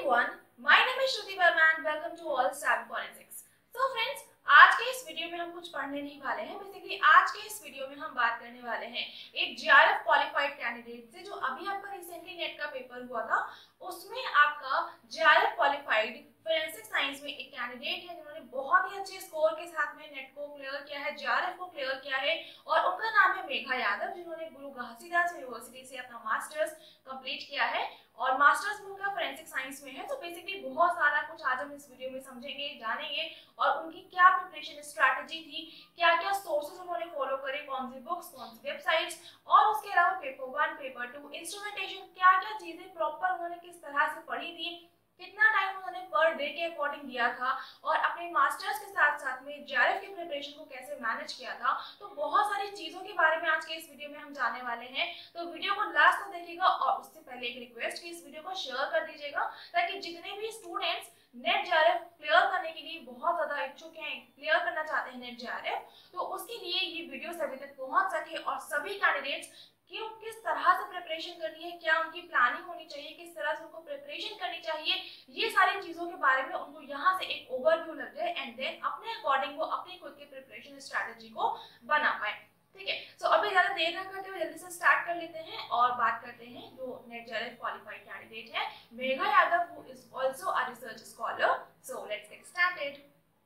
everyone, my name is Shruti Verma and welcome to All Savvy Forensics. So friends, आज के इस video में हम कुछ पढ़ने नहीं वाले हैं। बेसिकली आज के इस वीडियो में हम बात करने वाले हैं एक जीआरएफ क्वालिफाइड कैंडिडेट से, जो अभी आपका रिसेंटली नेट का पेपर हुआ था, उसमें आपका जीआरएफ क्वालिफाइड फोरेंसिक साइंस में एक कैंडिडेट है जिन्होंने बहुत ही अच्छे स्कोर के साथ में नेट को क्लियर किया है, जीआरएफ को क्लियर किया है, और उनका नाम है मेघा यादव, जिन्होंने गुरु घासीदास यूनिवर्सिटी से अपना मास्टर्स कंप्लीट किया है और मास्टर्स में उनका फोरेंसिक साइंस में है। तो बेसिकली बहुत सारा कुछ आज हम इस वीडियो में समझेंगे, जानेंगे, और उनकी क्या प्रिपरेशन स्ट्रैटेजी थी, क्या क्या सोर्सेज उन्होंने फॉलो करे, कौन सी बुक्स, कौन सी वेबसाइट्स, और उसके अलावा पेपर 1, पेपर 2, इंस्ट्रूमेंटेशन, क्या क्या चीजें प्रॉपर उन्होंने किस तरह से पढ़ी थी, कितना टाइम उन्होंने पर डे के अकॉर्डिंग दिया था, और अपने मास्टर्स के साथ साथ में जीआरएफ की प्रिपरेशन को कैसे मैनेज किया था। तो बहुत सारी चीजों के बारे में आज के इस वीडियो में हम जानने वाले हैं। तो वीडियो को लास्ट तक देखिएगा, और उससे पहले एक रिक्वेस्ट कि इस वीडियो को शेयर कर दीजिएगा, ताकि जितने भी स्टूडेंट्स नेट जीआरएफ क्लियर करने के लिए बहुत ज्यादा इच्छुक हैं, क्लियर करना चाहते हैं नेट जीआरएफ, तो उसके लिए ये वीडियो सभी तक पहुंच सके और सभी कैंडिडेट्स कि किस तरह से प्रिपरेशन करनी है, क्या उनकी प्लानिंग होनी चाहिए, किस तरह से उनको प्रिपरेशन करनी चाहिए, ये सारी चीजों के बारे में उनको यहाँ से एक ओवरव्यू लग जाए, एंड देन अपने अकॉर्डिंग वो अपनी खुद की प्रिपरेशन स्ट्रैटेजी को बना पाए। ठीक है, सो अभी ज्यादा देर ना करते हुए जल्दी से स्टार्ट कर लेते हैं और बात करते हैं जो नेट जीआरएफ क्वालिफाइड कैंडिडेट है Megha Yadav, who is also a research scholar. So let's get started.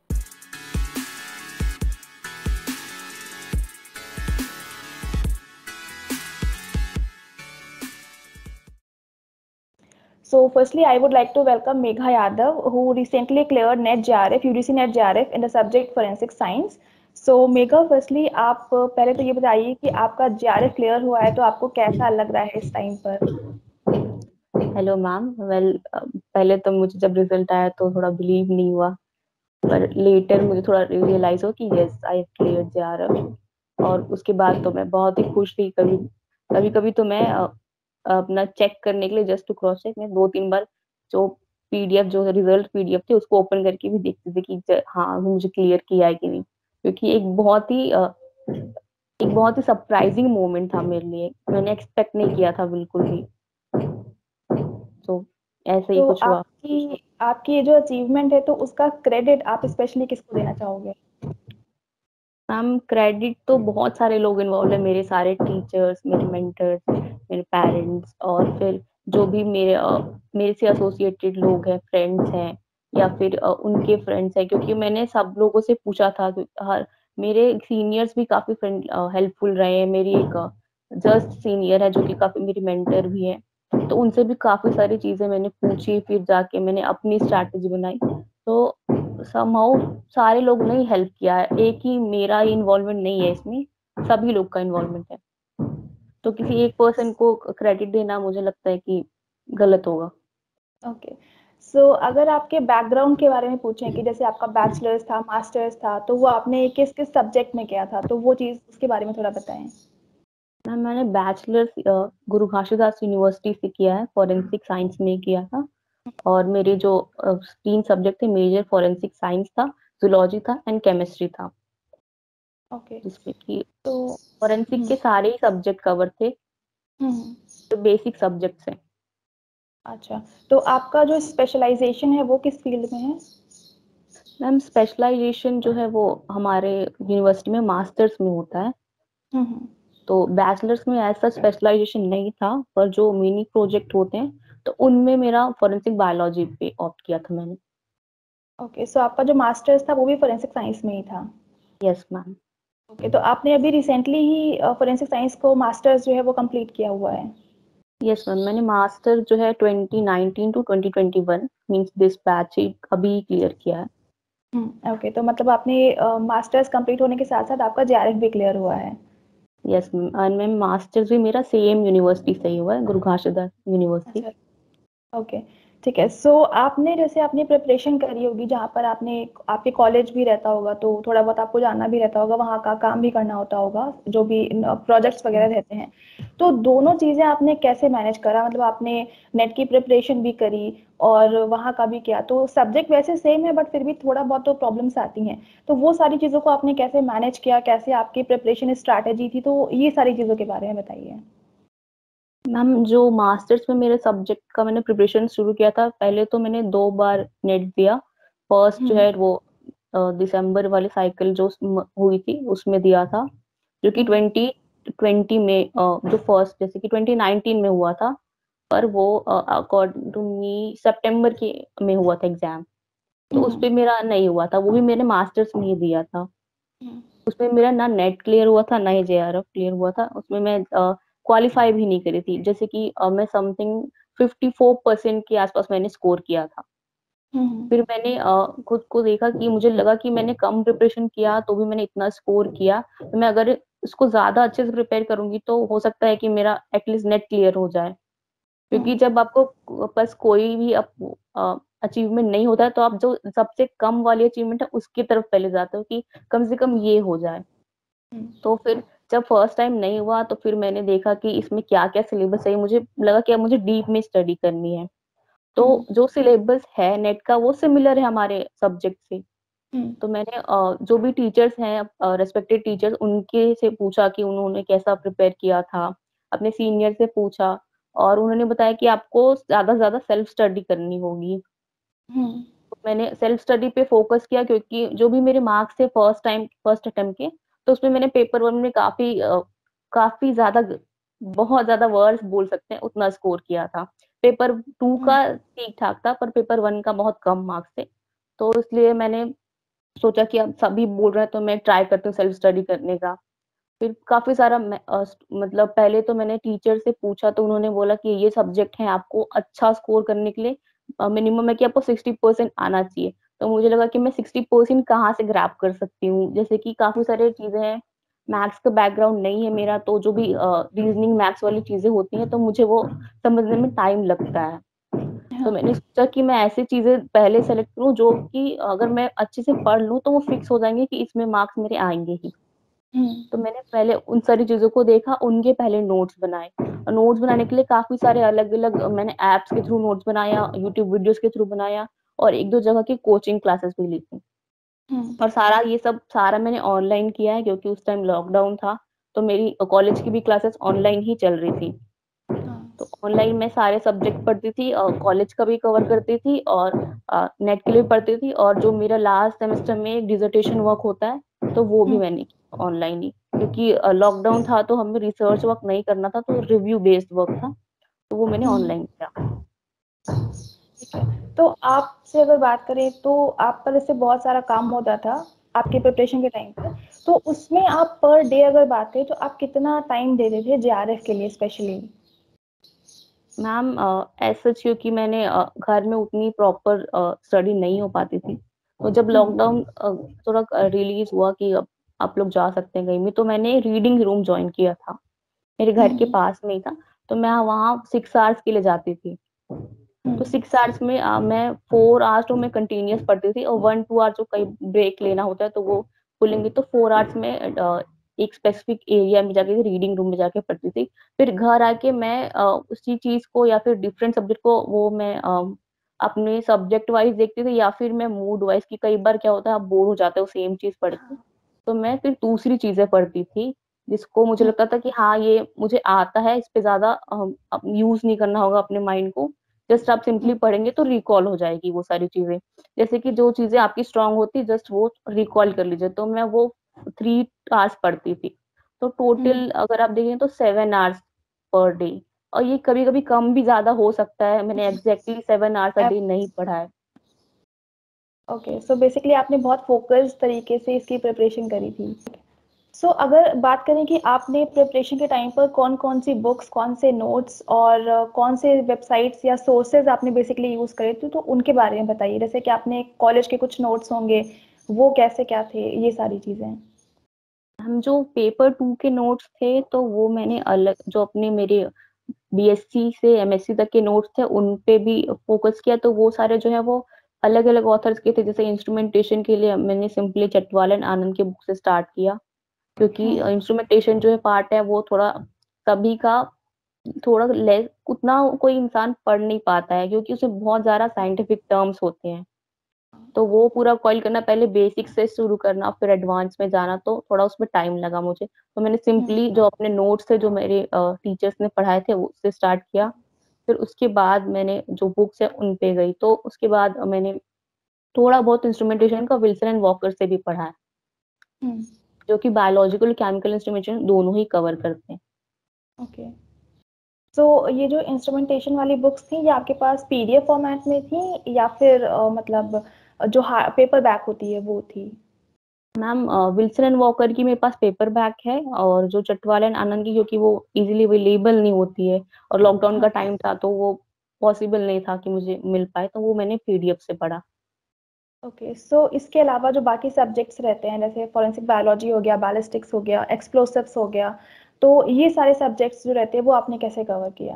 So firstly, I would like to welcome Megha Yadav, who recently cleared NET JRF, UGC NET JRF in the subject Forensic Science. So Megha, firstly आप पहले तो ये बताइए कि आपका JRF clear हुआ है तो आपको कैसा लग रहा है इस टाइम पर? हेलो मैम, पहले तो मुझे जब रिजल्ट आया तो थोड़ा बिलीव नहीं हुआ, पर लेटर मुझे थोड़ा रियलाइज हो कि yes I have cleared JRF, और उसके बाद तो मैं बहुत ही खुश थी। कभी कभी तो मैं अपना चेक करने के लिए, जस्ट टू क्रॉस चेक, मैं 2-3 बार जो पीडीएफ, जो रिजल्ट पीडीएफ थे, उसको ओपन करके भी देखते थे कि हाँ मुझे क्लियर किया है कि नहीं, क्योंकि एक बहुत ही सरप्राइजिंग मोमेंट था मेरे लिए। मैंने एक्सपेक्ट नहीं किया था बिल्कुल भी, तो ऐसे ही तो कुछ हुआ। आपकी ये जो अचीवमेंट है तो उसका क्रेडिट आप स्पेशली किसको देना चाहोगे? मैम, क्रेडिट तो बहुत सारे लोग इन्वॉल्व है, मेरे सारे टीचर्स, मेरे मेंटर्स, मेरे पेरेंट्स, और फिर जो भी मेरे से एसोसिएटेड लोग हैं, फ्रेंड्स हैं, या फिर उनके फ्रेंड्स हैं, क्योंकि मैंने सब लोगों से पूछा था। हर मेरे सीनियर्स भी काफी हेल्पफुल रहे हैं। मेरी एक जस्ट सीनियर है जो कि काफी मेरी मेंटर भी है, तो उनसे भी काफी सारी चीजें मैंने पूछी, फिर जाके मैंने अपनी स्ट्रैटेजी बनाई। तो समहाउ सारे लोग ने हेल्प किया है, एक ही मेरा इन्वॉल्वमेंट नहीं है इसमें, सभी लोग का इन्वॉल्वमेंट है। तो किसी एक पर्सन को क्रेडिट देना मुझे लगता है कि गलत होगा। ओके, सो अगर आपके बैकग्राउंड के बारे में पूछें कि जैसे आपका बैचलर्स था, मास्टर्स था, तो वो आपने किस किस सब्जेक्ट में किया था, तो वो चीज उसके बारे में थोड़ा बताएं। मैम, मैंने बैचलर्स गुरु घासीदास यूनिवर्सिटी से किया है, फॉरेंसिक साइंस में किया था, और मेरे जो 3 सब्जेक्ट थे, मेजर फॉरेंसिक साइंस था, जूलॉजी था, एंड केमिस्ट्री था। ओके, जिसमें कि तो फॉरेंसिक के सारे ही सब्जेक्ट कवर थे, जो बेसिक सब्जेक्ट्स हैं। अच्छा, तो आपका जो स्पेशलाइजेशन है वो किस फील्ड में है? मैम, स्पेशलाइजेशन जो है वो हमारे यूनिवर्सिटी में मास्टर्स में होता है, तो बैचलर्स में ऐसा स्पेशलाइजेशन नहीं था, पर जो मिनी प्रोजेक्ट होते हैं तो उनमें मेरा फॉरेंसिक बायोलॉजी पे ऑप्ट किया था मैंने। ओके, सो आपका जो मास्टर्स था वो भी फोरेंसिक साइंस में ही था? Yes ma'am. ओके, तो आपने अभी रिसेंटली ही फोरेंसिक साइंस को मास्टर्स जो है वो कंप्लीट किया हुआ है? यस मैम, मैंने मास्टर जो है 2019 टू 2021 मींस दिस बैच ही अभी क्लियर किया है। ओके, तो मतलब आपने मास्टर्स कंप्लीट होने के साथ साथ आपका जेआरएफ भी क्लियर हुआ है? यस मैम, और मैम मास्टर्स भी मेरा सेम यूनिवर्सिटी से ही हुआ है, गुरु घासीदास यूनिवर्सिटी। अच्छा, ओके, ठीक है। सो आपने जैसे अपनी प्रिपरेशन करी होगी, जहाँ पर आपने आपके कॉलेज भी रहता होगा तो थोड़ा बहुत आपको जानना भी रहता होगा, वहाँ का काम भी करना होता होगा, जो भी प्रोजेक्ट्स वगैरह रहते हैं, तो दोनों चीज़ें आपने कैसे मैनेज करा? मतलब आपने नेट की प्रिपरेशन भी करी और वहाँ का भी किया, तो सब्जेक्ट वैसे सेम है बट फिर भी थोड़ा बहुत तो प्रॉब्लम्स आती हैं, तो वो सारी चीज़ों को आपने कैसे मैनेज किया, कैसे आपकी प्रिपरेशन स्ट्रैटेजी थी, तो ये सारी चीज़ों के बारे में बताइए। मैम जो मास्टर्स में मेरे सब्जेक्ट का मैंने प्रिपरेशन शुरू किया था, पहले तो मैंने 2 बार नेट दिया। फर्स्ट जो हम्म। है वो दिसंबर वाली साइकिल जो हुई थी उसमें दिया था, जो कि हम्म। 2020 में जो फर्स्ट जैसे कि 2019 में हुआ था, पर वो अकॉर्डिंग टू मी सितंबर के में हुआ था एग्जाम। तो उस हम्म। पे मेरा नहीं हुआ था, वो भी मैंने मास्टर्स में ही दिया था। हम्म। उसमें मेरा ना नेट क्लियर हुआ था ना ही जेआरएफ क्लियर हुआ था, उसमें मैं क्वालिफाई भी नहीं करी थी, जैसे कि मैं समथिंग 54% के आसपास मैंने स्कोर किया था। हम्म। फिर मैंने खुद को देखा कि मुझे लगा कि मैंने कम प्रिपरेशन किया तो भी मैंने इतना स्कोर किया, तो मैं अगर इसको ज्यादा अच्छे से प्रिपेयर करूंगी तो हो सकता है कि मेरा एटलीस्ट नेट क्लियर हो जाए। क्योंकि हम्म। जब आपको बस कोई भी अचीवमेंट नहीं होता है तो आप जो सबसे कम वाली अचीवमेंट है उसकी तरफ पहले जाते हो कि कम से कम ये हो जाए। हम्म। तो फिर जब फर्स्ट टाइम नहीं हुआ तो फिर मैंने देखा कि इसमें क्या क्या सिलेबस है, मुझे लगा कि अब मुझे डीप में स्टडी करनी है। तो हम्म। जो सिलेबस है नेट का वो सिमिलर है हमारे सब्जेक्ट से। हम्म। तो मैंने जो भी टीचर्स हैं, रेस्पेक्टेड टीचर्स, उनके से पूछा कि उन्होंने कैसा प्रिपेयर किया था, अपने सीनियर से पूछा, और उन्होंने बताया कि आपको ज्यादा से ज्यादा सेल्फ स्टडी करनी होगी। हम्म। तो मैंने सेल्फ स्टडी पे फोकस किया, क्योंकि जो भी मेरे मार्क्स थे फर्स्ट अटेम्प्ट के, तो उसमें मैंने पेपर वन में काफी ज्यादा, बहुत ज्यादा वर्ड्स बोल सकते हैं उतना स्कोर किया था। Paper two hmm. का ठीक ठाक था, पर पेपर वन का बहुत कम मार्क्स थे। तो इसलिए मैंने सोचा कि अब सभी बोल रहे हैं तो मैं ट्राई करती हूँ सेल्फ स्टडी करने का। फिर काफी सारा मतलब पहले तो मैंने टीचर से पूछा तो उन्होंने बोला कि ये सब्जेक्ट है, आपको अच्छा स्कोर करने के लिए मिनिमम है कि आपको 60% आना चाहिए। तो मुझे लगा कि मैं 60% कहाँ से ग्रैब कर सकती हूँ, जैसे कि काफी सारी चीजें हैं, मैथ्स का बैकग्राउंड नहीं है मेरा, तो जो भी रीजनिंग मैथ्स वाली चीजें होती हैं तो मुझे वो समझने में टाइम लगता है। तो हाँ। मैंने सोचा कि मैं ऐसी चीजें पहले सेलेक्ट करूँ जो कि अगर मैं अच्छे से पढ़ लूँ तो वो फिक्स हो जाएंगे कि इसमें मार्क्स मेरे आएंगे ही। हम्म। तो मैंने पहले उन सारी चीजों को देखा, उनके पहले नोट्स बनाए, और नोट्स बनाने के लिए काफी सारे अलग अलग मैंने एप्स के थ्रू नोट्स बनाया, यूट्यूब वीडियोस के थ्रू बनाया, और एक दो जगह की कोचिंग क्लासेस भी ली थी। हम्म। और सारा मैंने ऑनलाइन किया है, क्योंकि उस टाइम लॉकडाउन था, तो मेरी कॉलेज की भी क्लासेस ऑनलाइन ही चल रही थी। हाँ। तो ऑनलाइन मैं सारे सब्जेक्ट पढ़ती थी, और कॉलेज का भी कवर करती थी, और नेट के लिए भी पढ़ती थी, और जो मेरा लास्ट सेमेस्टर में एक डिसर्टेशन वर्क होता है तो वो भी हम्म। मैंने ऑनलाइन ही, क्योंकि लॉकडाउन था तो हमें रिसर्च वर्क नहीं करना था, तो रिव्यू बेस्ड वर्क था, तो वो मैंने हम्म। ऑनलाइन किया। ठीक है। तो आपसे अगर बात करें तो आप पर जैसे बहुत सारा काम होता था आपके प्रिपरेशन के टाइम पर, तो उसमें आप पर डे अगर बात करें तो आप कितना टाइम देते थे जेआरएफ के लिए स्पेशली? मैम ऐसा क्योंकि मैंने घर में उतनी प्रॉपर स्टडी नहीं हो पाती थी, तो जब हम्म। लॉकडाउन थोड़ा रिलीज हुआ कि अब आप लोग जा सकते हैं कहीं भी, तो मैंने रीडिंग रूम ज्वाइन किया था, मेरे घर के हम्म। पास में ही था। तो मैं वहाँ 6 आवर्स के लिए जाती थी। तो हम्म। 6 आवर्स में मैं 4 आवर्स तो मैं कंटिन्यूअस पढ़ती थी, और 1-2 आवर्स जो कहीं ब्रेक लेना होता है तो वो खुलेंगे, तो 4 आवर्स में एक स्पेसिफिक एरिया में जाके रीडिंग रूम में जाके पढ़ती थी। फिर घर आके मैं उसी चीज को या फिर डिफरेंट सब्जेक्ट को वो मैं अपने सब्जेक्ट वाइज देखती थी, या फिर मैं मूड वाइज, की कई बार क्या होता है आप बोर हो जाते हो सेम चीज पढ़ के, तो मैं फिर दूसरी चीजें पढ़ती थी, जिसको मुझे हम्म। लगता था कि हाँ ये मुझे आता है, इस पे ज्यादा यूज नहीं करना होगा अपने माइंड को, जस्ट आप सिंपली हम्म। पढ़ेंगे तो रिकॉल हो जाएगी वो सारी चीजें। जैसे कि जो चीजें आपकी स्ट्रांग होती जस्ट वो रिकॉल कर लीजिए, तो मैं वो 3 आवर्स पढ़ती थी। तो हम्म। टोटल अगर आप देखें तो 7 आवर्स पर डे, और ये कभी कभी कम भी ज्यादा हो सकता है, मैंने एग्जैक्टली 7 आवर्स अ डे नहीं पढ़ा है। ओके, सो बेसिकली आपने बहुत फोकस्ड तरीके से इसकी प्रिपरेशन करी थी। सो अगर बात करें कि आपने प्रिपरेशन के टाइम पर कौन कौन सी बुक्स, कौन से नोट्स और कौन से वेबसाइट्स या सोर्सेज आपने बेसिकली यूज़ करे थे, तो उनके बारे में बताइए। जैसे कि आपने कॉलेज के कुछ नोट्स होंगे, वो कैसे क्या थे, ये सारी चीज़ें। हम जो पेपर टू के नोट्स थे तो वो मैंने अलग, जो अपने मेरे बीएससी से एमएससी तक के नोट्स थे उन पे भी फोकस किया, तो वो सारे जो है वो अलग अलग ऑथर्स के थे। जैसे इंस्ट्रूमेंटेशन के लिए मैंने सिंपली चटवाल एंड आनंद के बुक से स्टार्ट किया, क्योंकि हुँ। इंस्ट्रूमेंटेशन जो है पार्ट है वो थोड़ा सभी का थोड़ा लेस, उतना कोई इंसान पढ़ नहीं पाता है, क्योंकि उसमें बहुत ज्यादा साइंटिफिक टर्म्स होते हैं। तो वो पूरा कॉइल करना, पहले बेसिक से शुरू करना फिर एडवांस में जाना, तो थोड़ा उसमें टाइम लगा मुझे। तो मैंने सिंपली जो अपने नोट्स थे जो मेरे टीचर्स ने पढ़ाए थे उससे स्टार्ट किया। फिर उसके बाद मैंने जो बुक्स है उन पे गई। तो उसके बाद मैंने थोड़ा बहुत इंस्ट्रूमेंटेशन का विल्सन एंड वॉकर से भी पढ़ा है, हम्म। जो कि बायोलॉजिकल केमिकल इंस्ट्रूमेंटेशन दोनों ही कवर करते हैं। ओके। तो ये जो इंस्ट्रूमेंटेशन वाली बुक्स थी, ये आपके पास पीडीएफ फॉर्मेट में थी या फिर मतलब जो पेपर बैक होती है वो थी? मैम विल्सन एंड वॉकर की मेरे पास पेपर बैक है, और जो चटवाल एंड आनंद की, क्योंकि वो इजीली अवेलेबल नहीं होती है और लॉकडाउन का हाँ। टाइम था तो वो पॉसिबल नहीं था कि मुझे मिल पाए, तो वो मैंने पीडीएफ से पढ़ा। ओके। सो इसके अलावा जो बाकी सब्जेक्ट्स रहते हैं, जैसे फॉरेंसिक बायोलॉजी हो गया, बैलिस्टिक्स हो गया, एक्सप्लोसिव्स हो गया, तो ये सारे सब्जेक्ट्स जो रहते हैं वो आपने कैसे कवर किया?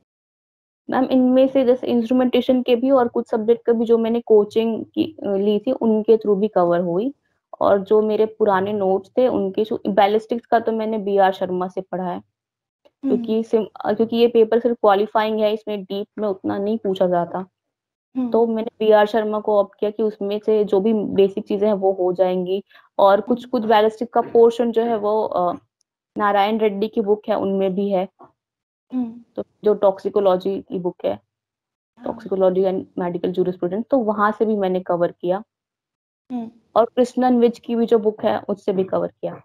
मैम इनमें से जैसे इंस्ट्रूमेंटेशन के भी और कुछ सब्जेक्ट का भी जो मैंने कोचिंग की ली थी उनके थ्रू भी कवर हुई। और जो मेरे पुराने नोट्स थे उनके बैलिस्टिक्स का तो मैंने बी आर शर्मा से पढ़ा है, हम्म। क्योंकि ये पेपर सिर्फ क्वालिफाइंग है, इसमें डीप में उतना नहीं पूछा जाता। हम्म। तो मैंने बी आर शर्मा को ऑप्ट किया कि उसमें से जो भी बेसिक चीजें हैं वो हो जाएंगी। और कुछ हम्म। कुछ बैलिस्टिक का पोर्शन जो है वो नारायण रेड्डी की बुक है उनमें भी है। हम्म। तो जो टॉक्सिकोलॉजी की बुक है, हाँ। टॉक्सिकोलॉजी एंड मेडिकल जूरिस्प्रूडेंस, तो वहां से भी मैंने कवर किया। हम्म। और कृष्णन विज की भी जो बुक है उससे भी कवर किया,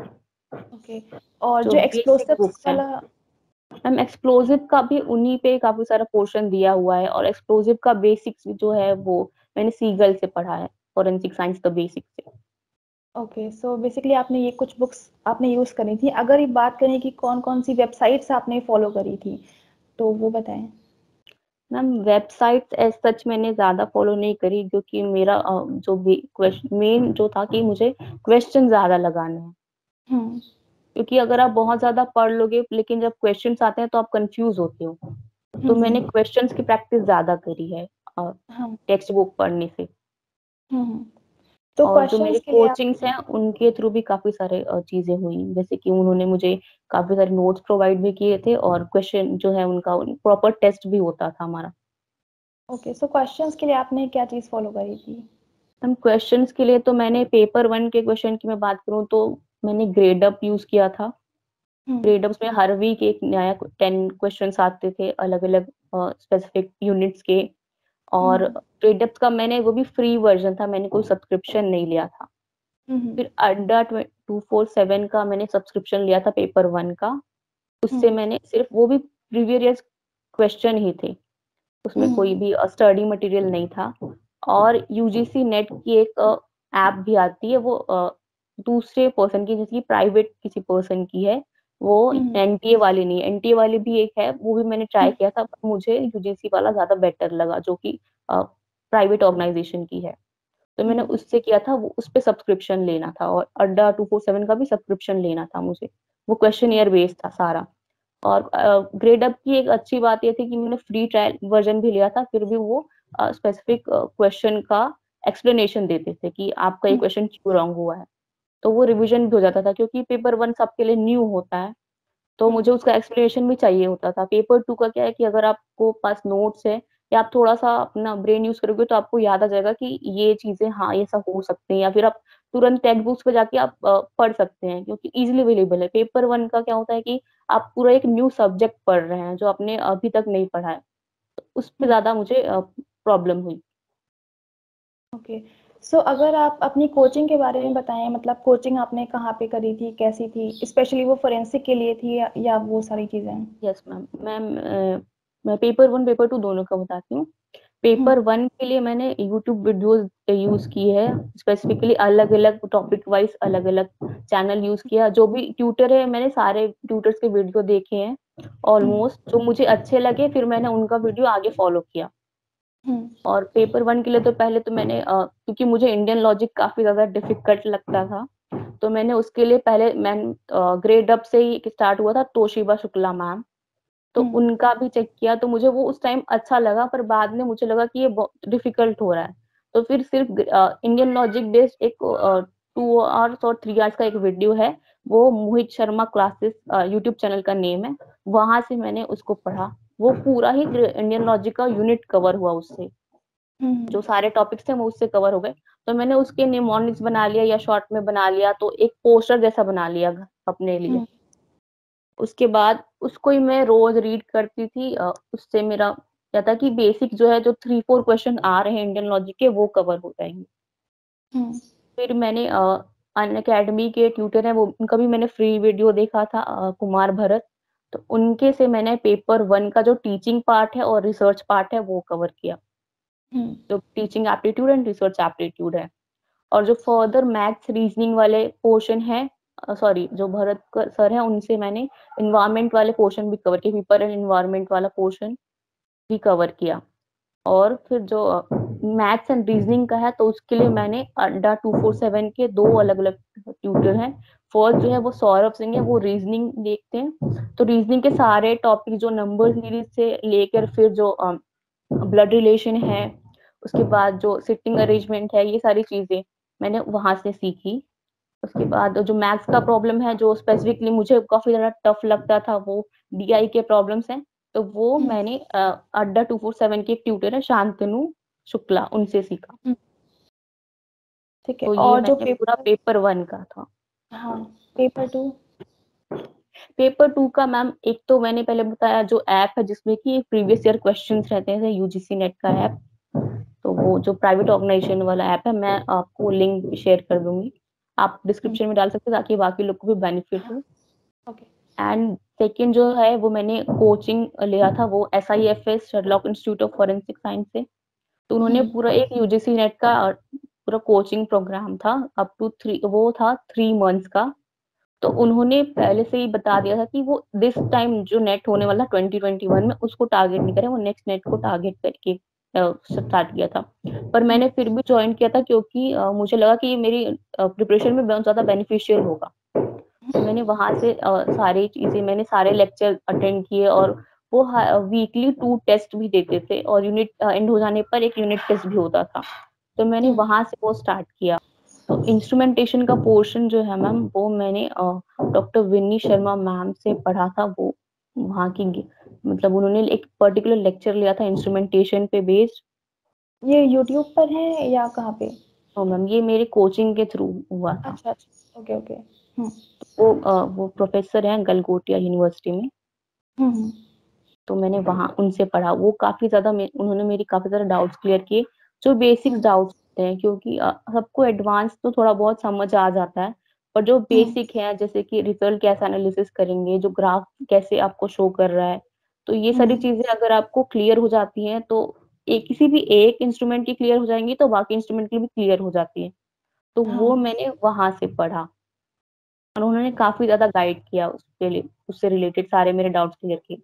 ओके। और जो जो बेसिक एक्सप्लोसिव्स बुक्स हैं। वाला? मैम एक्सप्लोजिव का भी उन्हीं पे काफी सारा पोर्शन दिया हुआ है, और एक्सप्लोजिव का बेसिक्स जो है वो मैंने सीगल से पढ़ा है, फोरेंसिक साइंस का बेसिक से। ओके। सो बेसिकली आपने ये कुछ बुक्स आपने यूज करी थी। अगर ये बात करें कि कौन कौन सी वेबसाइट्स आपने फॉलो करी थी, तो वो बताएं। मैम वेबसाइट्स एज सच मैंने ज्यादा फॉलो नहीं करी, क्योंकि मेरा जो मेन जो था कि मुझे क्वेश्चन ज्यादा लगाने हैं। हम्म। क्योंकि अगर आप बहुत ज्यादा पढ़ लोगे लेकिन जब क्वेश्चंस आते हैं तो आप कंफ्यूज होते हो। तो मैंने हम्म। क्वेश्चंस की प्रैक्टिस ज्यादा करी है हाँ। टेक्स्ट बुक पढ़ने से। हम्म। तो और जो मेरे क्वेश्चंस के लिए आप? कोचिंग्स हैं उनके थ्रू भी काफी सारे चीजें हुई, जैसे कि उन्होंने मुझे काफी सारे नोट्स प्रोवाइड भी किए थे, और क्वेश्चन जो है उनका प्रॉपर टेस्ट भी होता था हमारा। ओके। सो क्वेश्चंस के लिए आपने क्या चीज फॉलो करी थी? हम क्वेश्चंस के लिए तो मैंने पेपर वन के क्वेश्चन की मैं बात करूं तो मैंने ग्रेड अप यूज किया था। हम्म। ग्रेड अप में हर वीक एक नया 10 क्वेश्चंस आते थे अलग अलग स्पेसिफिक यूनिट्स के। और हम्म। ग्रेड अप का मैंने वो भी फ्री वर्जन था, मैंने कोई सब्सक्रिप्शन नहीं लिया था। हम्म। फिर अड्डा 247 का मैंने सब्सक्रिप्शन लिया था पेपर वन का। उससे हम्म। मैंने सिर्फ वो भी प्रीवियस ईयर क्वेश्चन ही थे, उसमें कोई हम्म। भी स्टडी मटेरियल नहीं था। और यूजीसी नेट की एक ऐप भी आती है, वो दूसरे पर्सन की, जैसे कि प्राइवेट किसी पर्सन की है, वो हम्म। एनटीए वाली नहीं है। एनटीए वाली भी एक है, वो भी मैंने ट्राई हम्म। किया था, पर मुझे यूजीसी वाला ज्यादा बेटर लगा, जो कि प्राइवेट ऑर्गेनाइजेशन की है। तो मैंने हम्म। उससे किया था, वो उस पे सब्सक्रिप्शन लेना था, और अड्डा 247 का भी सब्सक्रिप्शन लेना था मुझे। वो क्वेश्चन ईयर बेस्ड था सारा। और ग्रेड अप की एक अच्छी बात ये थी कि मैंने फ्री ट्रायल वर्जन भी लिया था, फिर भी वो स्पेसिफिक क्वेश्चन का एक्सप्लेनेशन देते थे कि आपका ये हम्म। क्वेश्चन क्यों रॉन्ग हुआ है। तो वो रिवीजन भी हो जाता था, क्योंकि पेपर वन सबके लिए न्यू होता है, तो मुझे हम्म। उसका एक्सप्लेनेशन भी चाहिए होता था। पेपर टू का क्या है कि अगर आपको पास नोट्स है या आप थोड़ा सा अपना ब्रेन यूज करोगे तो आपको याद आ जाएगा कि ये चीजें हाँ ये सब हो सकते हैं, या फिर आप तुरंत टेक्स्ट बुक्स पे जाके आप पढ़ सकते हैं, क्योंकि इजीली अवेलेबल है। पेपर वन का क्या होता है कि आप पूरा एक न्यू सब्जेक्ट पढ़ रहे हैं जो आपने अभी तक नहीं पढ़ा है, तो उस पे हम्म। ज्यादा मुझे प्रॉब्लम हुई। ओके। सो अगर आप अपनी कोचिंग के बारे में बताएं, मतलब कोचिंग आपने कहाँ पे करी थी, कैसी थी? स्पेशली वो फोरेंसिक के लिए थी या वो सारी चीजें? यस मैम, मैं पेपर वन पेपर टू दोनों का बताती हूँ। पेपर हम्म। वन के लिए मैंने यूट्यूब वीडियोस यूज की है, स्पेसिफिकली अलग अलग टॉपिक वाइज अलग अलग चैनल यूज किया। जो भी ट्यूटर है मैंने सारे ट्यूटर्स के वीडियो देखे हैं हम्म। ऑलमोस्ट, जो मुझे अच्छे लगे फिर मैंने उनका वीडियो आगे फॉलो किया। हम्म। और पेपर वन के लिए तो पहले तो मैंने क्योंकि मुझे इंडियन लॉजिक काफी ज्यादा डिफिकल्ट लगता था, तो मैंने उसके लिए पहले मैं ग्रेड अप से ही स्टार्ट हुआ था, तोशिबा शुक्ला मैम, तो हम्म। उनका भी चेक किया। तो मुझे वो उस टाइम अच्छा लगा, पर बाद में मुझे लगा कि ये बहुत डिफिकल्ट हो रहा है। तो फिर सिर्फ इंडियन लॉजिक बेस्ड एक 2 आवर्स और 3 आवर्स का एक वीडियो है, वो Mohit Sharma classes YouTube channel का नेम है, वहां से मैंने उसको पढ़ा। वो पूरा ही इंडियन लॉजिक का यूनिट कवर हुआ उससे। जो सारे टॉपिक्स थे वो उससे कवर हो गए। तो मैंने उसके निमोनिक्स बना लिया या शॉर्ट में बना लिया, तो एक पोस्टर जैसा बना लिया अपने लिए। उसके बाद उसको ही मैं रोज रीड करती थी। उससे मेरा क्या था कि बेसिक जो है, जो 3-4 क्वेश्चन आ रहे हैं इंडियन लॉजिक के, वो कवर हो जाएंगे। फिर मैंने अन अकेडमी के ट्यूटर हैं, वो उनका भी मैंने फ्री वीडियो देखा था, कुमार भरत। तो उनके से मैंने पेपर 1 का जो टीचिंग पार्ट है और रिसर्च पार्ट है वो कवर किया। जो teaching aptitude and research aptitude है। और जो फर्दर मैथ्स रीजनिंग वाले पोर्शन है, सॉरी, जो भरत सर है, उनसे मैंने इन्वायरमेंट वाले पोर्शन भी कवर किया, पीपल एंड इन्वायरमेंट वाला पोर्शन भी कवर किया। और फिर जो मैथ्स एंड रीजनिंग का है, तो उसके लिए मैंने अड्डा 247 के 2 अलग अलग ट्यूटर हैं। फर्स्ट जो है वो सौरभ सिंह है, वो रीजनिंग देखते हैं। तो रीजनिंग के सारे टॉपिक जो नंबर सीरीज से लेकर फिर जो ब्लड रिलेशन है, उसके बाद जो सिटिंग अरेंजमेंट है, ये सारी चीजें मैंने वहां से सीखी। उसके बाद जो मैथ्स का प्रॉब्लम है, जो स्पेसिफिकली मुझे काफी ज्यादा टफ लगता था, वो डीआई के प्रॉब्लम्स हैं। तो वो मैंने अड्डा 247 के एक ट्यूटर है शांतनु शुक्ला, उनसे सीखा। ठीक है। तो ये और जो मैंने पूरा पेपर 1 का था। हाँ, पेपर 2। पेपर 2 का मैम, एक तो मैंने पहले बताया जो ऐप है जिसमें कि प्रीवियस ईयर क्वेश्चंस रहते हैं, यूजीसी नेट का ऐप। तो वो जो प्राइवेट ऑर्गेनाइजेशन वाला ऐप है, मैं आपको लिंक शेयर कर दूंगी, आप डिस्क्रिप्शन में डाल सकते हैं ताकि बाकी लोग को भी बेनिफिट हो। ओके। एंड सेकेंड जो है वो मैंने कोचिंग लिया था, वो SIFS Sherlock Institute of Forensic Science से। तो उन्होंने पूरा एक यूजीसी नेट का पूरा कोचिंग प्रोग्राम था, अप टू 3, वो था 3 मंथ्स का। तो उन्होंने पहले से ही बता दिया था कि वो दिस टाइम जो नेट होने वाला 2021 में, उसको टारगेट नहीं करें, वो नेक्स्ट नेट को टारगेट करके स्टार्ट किया था। पर मैंने फिर भी ज्वाइन किया था क्योंकि मुझे लगा कि ये मेरी प्रिपरेशन में बहुत ज्यादा बेनिफिशियल होगा। तो मैंने वहां से सारी चीजें, मैंने सारे लेक्चर अटेंड किए। और वो वीकली 2 टेस्ट भी देते थे, और यूनिट एंड हो जाने पर एक यूनिट टेस्ट भी होता था। तो मैंने वहां से वो स्टार्ट किया। तो इंस्ट्रूमेंटेशन का पोर्शन जो है मैम, वो मैंने डॉक्टर विन्नी शर्मा मैम से पढ़ा था। वो वहाँ की मतलब उन्होंने एक पर्टिकुलर लेक्चर लिया था इंस्ट्रूमेंटेशन पे बेस्ड। ये यूट्यूब पर है या कहाँ पे? तो मैम ये मेरे कोचिंग के थ्रू हुआ था। अच्छा अच्छा, ओके ओके। वो प्रोफेसर हैं गलगोटिया यूनिवर्सिटी में। तो मैंने वहां उनसे पढ़ा, वो काफी ज्यादा उन्होंने मेरी काफी ज्यादा डाउट्स क्लियर किए, जो बेसिक्स डाउट्स होते हैं। क्योंकि सबको एडवांस तो थोड़ा बहुत समझ आ जाता है, पर जो बेसिक है, जैसे कि रिजल्ट कैसे एनालिसिस करेंगे, जो ग्राफ कैसे आपको शो कर रहा है, तो ये सारी चीजें अगर आपको क्लियर हो जाती हैं, तो किसी भी एक इंस्ट्रूमेंट की क्लियर हो जाएंगी तो बाकी इंस्ट्रूमेंट की भी क्लियर हो जाती है। तो वो मैंने वहां से पढ़ा, और उन्होंने काफी ज्यादा गाइड किया उसके लिए, उससे रिलेटेड सारे मेरे डाउट्स क्लियर किए।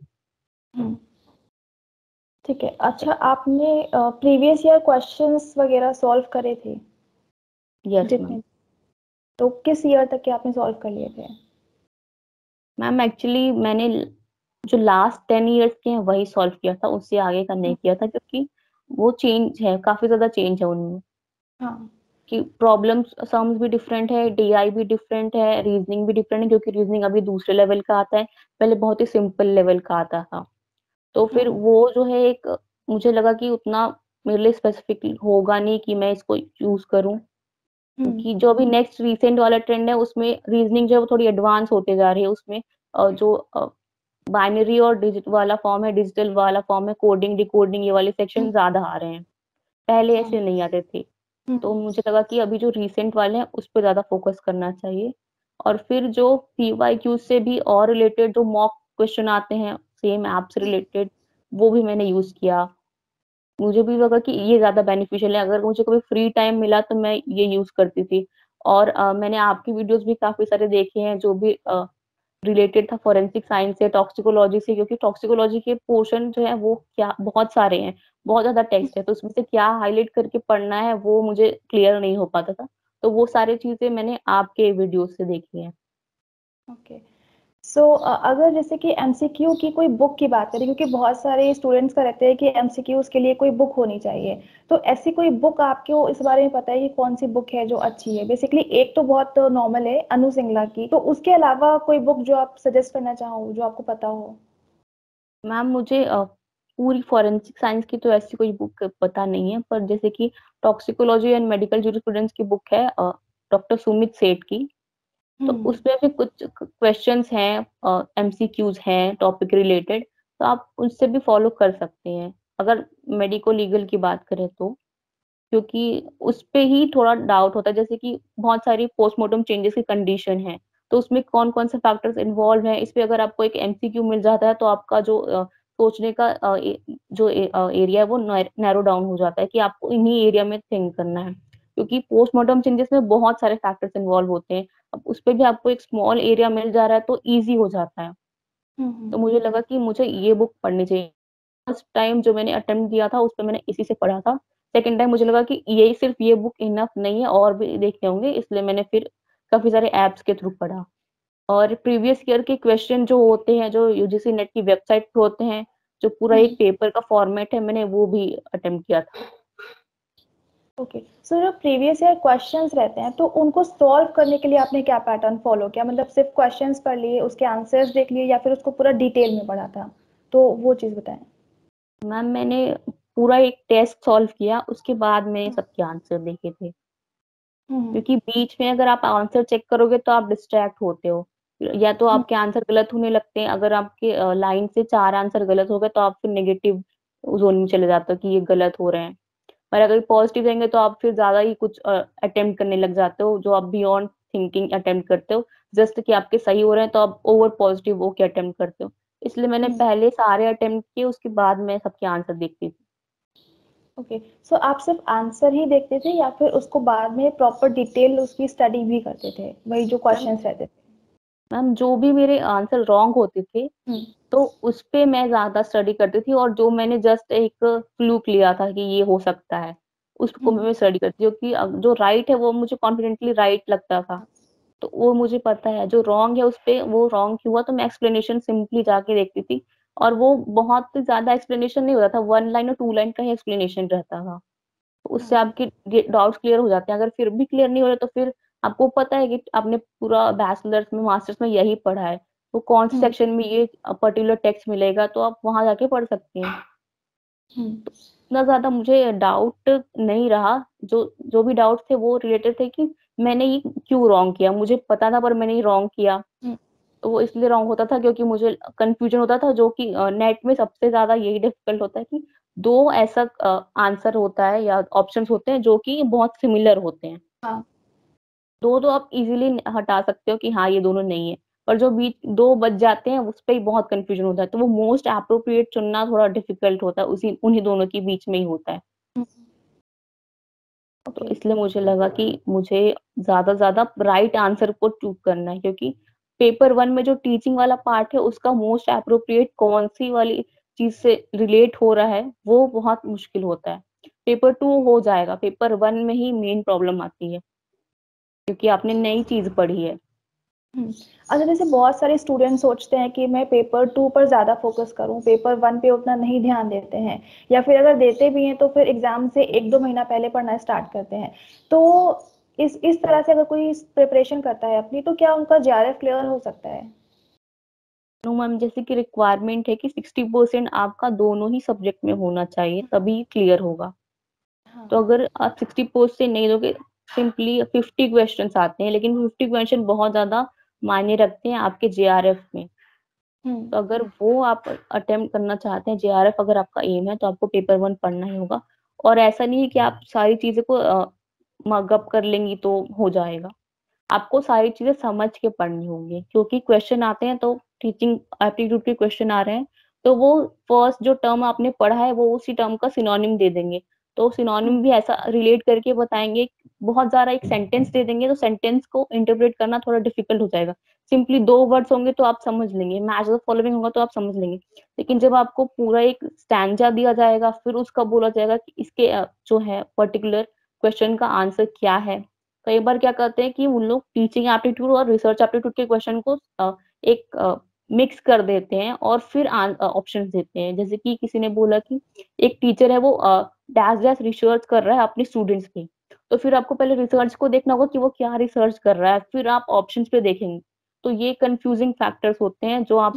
ठीक है। अच्छा, आपने प्रीवियस ईयर क्वेश्चंस वगैरह सॉल्व करे थे? यस जितने मैम। तो किस ईयर तक के आपने सॉल्व कर लिए थे? मैम एक्चुअली मैंने जो लास्ट 10 इयर्स के हैं वही सॉल्व किया था, उससे आगे का नहीं किया था, क्योंकि वो चेंज है, काफी ज्यादा चेंज है उनमें। हाँ। कि प्रॉब्लम्स सम्स भी डिफरेंट है, डीआई भी डिफरेंट है, रीजनिंग भी डिफरेंट है, क्योंकि रीजनिंग अभी दूसरे लेवल का आता है, पहले बहुत ही सिंपल लेवल का आता था। तो फिर वो जो है एक, मुझे लगा कि उतना मेरे लिए स्पेसिफिक होगा नहीं कि मैं इसको चूज करूं। क्योंकि जो अभी नेक्स्ट रिसेंट वाला ट्रेंड है, उसमें रीजनिंग जो है वो थोड़ी एडवांस होते जा रही है। उसमें जो बाइनरी और डिजिट वाला फॉर्म है, डिजिटल वाला फॉर्म है, कोडिंग डिकोडिंग, ये वाले सेक्शन ज्यादा आ रहे हैं, पहले ऐसे नहीं आते थे। तो मुझे लगा कि अभी जो रिसेंट वाले हैं उस पर ज्यादा फोकस करना चाहिए। और फिर जो PYQ से भी और रिलेटेड जो मॉक क्वेश्चन आते हैं सेम ऐप से रिलेटेड, वो भी मैंने यूज किया। मुझे भी लगा कि ये ज्यादा बेनिफिशियल है, अगर मुझे कभी फ्री टाइम मिला तो मैं ये यूज करती थी। और मैंने आपकी वीडियोस भी काफी सारे देखे हैं जो भी रिलेटेड था फोरेंसिक साइंस से, टॉक्सिकोलॉजी से, क्योंकि टॉक्सिकोलॉजी के पोर्शन जो है वो क्या बहुत सारे हैं, बहुत ज्यादा टेक्स्ट है, तो उसमें से क्या हाईलाइट करके पढ़ना है वो मुझे क्लियर नहीं हो पाता था। तो वो सारी चीजें मैंने आपके वीडियो से देखी है। ओके। सो अगर जैसे कि एमसीक्यू की कोई बुक की बात करें, क्योंकि बहुत सारे स्टूडेंट्स का रहते हैं कि एमसीक्यूज के लिए कोई बुक होनी चाहिए, तो ऐसी कोई बुक आपको इस बारे में पता है कि कौन सी बुक है जो अच्छी है? बेसिकली एक तो बहुत नॉर्मल है अनु सिंगला की, तो उसके अलावा कोई बुक जो आप सजेस्ट करना चाहो, जो आपको पता हो? मैम मुझे पूरी फॉरेंसिक साइंस की तो ऐसी कोई बुक पता नहीं है, पर जैसे कि टॉक्सिकोलॉजी एंड मेडिकल जूरिस्प्रूडेंस की बुक है डॉक्टर सुमित सेठ की, तो उसमें भी कुछ क्वेश्चंस हैं, एमसीक्यूज हैं टॉपिक रिलेटेड, तो आप उससे भी फॉलो कर सकते हैं अगर मेडिको लीगल की बात करें तो, क्योंकि उस पे ही थोड़ा डाउट होता है, जैसे कि बहुत सारी पोस्टमार्टम चेंजेस की कंडीशन है, तो उसमें कौन कौन से फैक्टर्स इन्वॉल्व हैं, इस पे अगर आपको एक एमसीक्यू मिल जाता है तो आपका जो सोचने का जो एरिया है वो नैरो डाउन हो जाता है कि आपको इन्हीं एरिया में थिंक करना है, क्योंकि पोस्टमार्टम चेंजेस में बहुत सारे फैक्टर्स इन्वॉल्व होते हैं। अब उस पे भी आपको एक स्मॉल एरिया मिल जा रहा है तो ईजी हो जाता है। तो मुझे लगा कि मुझे ये बुक पढ़नी चाहिए। फर्स्ट टाइम जो मैंने अटेम्प्ट दिया था उस पे मैंने इसी से पढ़ा था। सेकंड टाइम मुझे लगा कि ये सिर्फ ये बुक इनफ नहीं है, और भी देखने होंगे, इसलिए मैंने फिर काफी सारे ऐप्स के थ्रू पढ़ा। और प्रीवियस ईयर के क्वेश्चन जो होते हैं, जो यूजीसी नेट की वेबसाइट पे होते हैं, जो पूरा एक पेपर का फॉर्मेट है, मैंने वो भी अटेम्प्ट किया था। ओके, सो जो प्रीवियस ईयर क्वेश्चंस रहते हैं तो उनको सॉल्व करने के लिए आपने क्या पैटर्न फॉलो किया? मतलब सिर्फ क्वेश्चंस पढ़ लिए, उसके आंसर्स देख लिए, या फिर उसको पूरा डिटेल में पढ़ा था? तो वो चीज बताएं। मैम मैंने पूरा एक टेस्ट सॉल्व किया, उसके बाद मैंने सबके आंसर देखे थे, क्योंकि बीच में अगर आप आंसर चेक करोगे तो आप डिस्ट्रैक्ट होते हो, या तो आपके आंसर गलत होने लगते हैं। अगर आपके लाइन से 4 आंसर गलत हो गए तो आप फिर नेगेटिव जोन में चले जाते हो कि ये गलत हो रहे हैं, और अगर पॉजिटिव रहेंगे तो आप फिर ज्यादा ही कुछ अटेम्प्ट करने लग जाते हो, जो आप बियॉन्ड थिंकिंग अटेम्प्ट करते हो, जस्ट कि आपके सही हो रहे हैं तो आप ओवर पॉजिटिव होके अटेम्प्ट करते हो। इसलिए मैंने पहले सारे अटेम्प्ट किए, उसके बाद मैं सबके आंसर देखती थी। ओके, सो आप सिर्फ आंसर ही देखते थे या फिर उसको बाद में प्रॉपर डिटेल उसकी स्टडी भी करते थे, वही जो क्वेश्चंस रहते थे? मैम जो भी मेरे आंसर रॉन्ग होते थे तो उस पे मैं ज्यादा स्टडी करती थी, और जो मैंने जस्ट एक फ्लूक लिया था कि ये हो सकता है, उसको मैं स्टडी करती हूँ कि जो राइट है वो मुझे कॉन्फिडेंटली राइट लगता था, तो वो मुझे पता है। जो रॉन्ग है उस पे वो रॉन्ग क्यों हुआ, तो मैं एक्सप्लेनेशन सिंपली जाके देखती थी, और वो बहुत ज्यादा एक्सप्लेनेशन नहीं होता था, 1 लाइन और 2 लाइन का ही एक्सप्लेनेशन रहता था, तो उससे आपके डाउट्स क्लियर हो जाते हैं। अगर फिर भी क्लियर नहीं हो रहे तो फिर आपको पता है कि आपने पूरा बैचलर्स में मास्टर्स में यही पढ़ा है, तो कौन से सेक्शन में ये पर्टिकुलर टेक्स्ट मिलेगा तो आप वहां जाके पढ़ सकती हैं। इतना ज्यादा मुझे डाउट नहीं रहा, जो जो भी डाउट थे वो रिलेटेड थे कि मैंने ये क्यों रॉन्ग किया, मुझे पता था पर मैंने ये रॉन्ग किया, तो वो इसलिए रॉन्ग होता था क्योंकि मुझे कंफ्यूजन होता था, जो कि नेट में सबसे ज्यादा यही डिफिकल्ट होता है कि दो ऐसा आंसर होता है या ऑप्शंस होते हैं जो कि बहुत सिमिलर होते हैं। हाँ। दो तो आप इजीली हटा सकते हो कि हाँ ये दोनों नहीं है, पर जो बीच दो बच जाते हैं उस पे ही बहुत कंफ्यूजन होता है, तो वो मोस्ट अप्रोप्रिएट चुनना थोड़ा डिफिकल्ट होता है, उसी उन्हीं दोनों के बीच में ही होता है। तो ओके। इसलिए मुझे लगा कि मुझे ज्यादा राइट आंसर को चूज करना है, क्योंकि पेपर 1 में जो टीचिंग वाला पार्ट है उसका मोस्ट अप्रोप्रिएट कौन सी वाली चीज से रिलेट हो रहा है वो बहुत मुश्किल होता है। पेपर 2 हो जाएगा, पेपर 1 में ही मेन प्रॉब्लम आती है, क्योंकि आपने नई चीज पढ़ी है। अच्छा, जैसे बहुत सारे स्टूडेंट सोचते हैं कि मैं पेपर 2 पर ज़्यादा फोकस करूं, पेपर 1 पे उतना नहीं ध्यान देते हैं, या फिर अगर देते भी हैं तो फिर एग्जाम से 1-2 महीना पहले पढ़ना स्टार्ट करते हैं। तो इस तरह से अगर कोई प्रिपरेशन करता है अपनी, तो क्या उनका जेआरएफ क्लियर हो सकता है? नो मैम, जैसे कि रिक्वायरमेंट है कि 60% आपका दोनों ही सब्जेक्ट में होना चाहिए तभी क्लियर होगा। हाँ। तो अगर आप 60% नहीं दोगे, सिंपली 50 क्वेश्चंस आते हैं, लेकिन 50 क्वेश्चन बहुत ज्यादा मायने रखते हैं आपके जेआरएफ में। तो अगर वो आप अटेम्प्ट करना चाहते हैं, जेआरएफ अगर आपका एम है, तो आपको पेपर 1 पढ़ना ही होगा। और ऐसा नहीं है कि आप सारी चीजें को मगअप कर लेंगी तो हो जाएगा, आपको सारी चीजें समझ के पढ़नी होंगी, क्योंकि क्वेश्चन आते हैं तो टीचिंग एप्टीट्यूड के क्वेश्चन आ रहे हैं, तो वो फर्स्ट जो टर्म आपने पढ़ा है वो उसी टर्म का सिनोनिम दे देंगे, तो सिनोनिम भी ऐसा रिलेट करके बताएंगे। बहुत ज्यादा एक सेंटेंस दे देंगे तो सेंटेंस को इंटरप्रेट करना थोड़ा डिफिकल्ट हो जाएगा। सिंपली 2 वर्ड्स होंगे तो आप समझ लेंगे, मैच द फॉलोइंग होगा तो आप समझ लेंगे, लेकिन जब आपको पूरा एक स्टैंजा दिया जाएगा फिर उसका बोला जाएगा कि इसके जो है पर्टिकुलर क्वेश्चन का आंसर क्या है। कई बार क्या करते हैं कि उन लोग टीचिंग एप्टीट्यूड और रिसर्च एप्टीट्यूड के क्वेश्चन को एक मिक्स कर देते हैं और फिर ऑप्शंस देते हैं। जैसे कि किसी ने बोला कि एक टीचर है, वो डैश डैश रिसर्च कर रहा है अपने स्टूडेंट्स की, तो फिर आपको पहले रिसर्च को देखना होगा कि वो क्या रिसर्च कर रहा है, फिर आप ऑप्शंस पे देखेंगे। तो ये कंफ्यूजिंग फैक्टर्स होते हैं जो आपको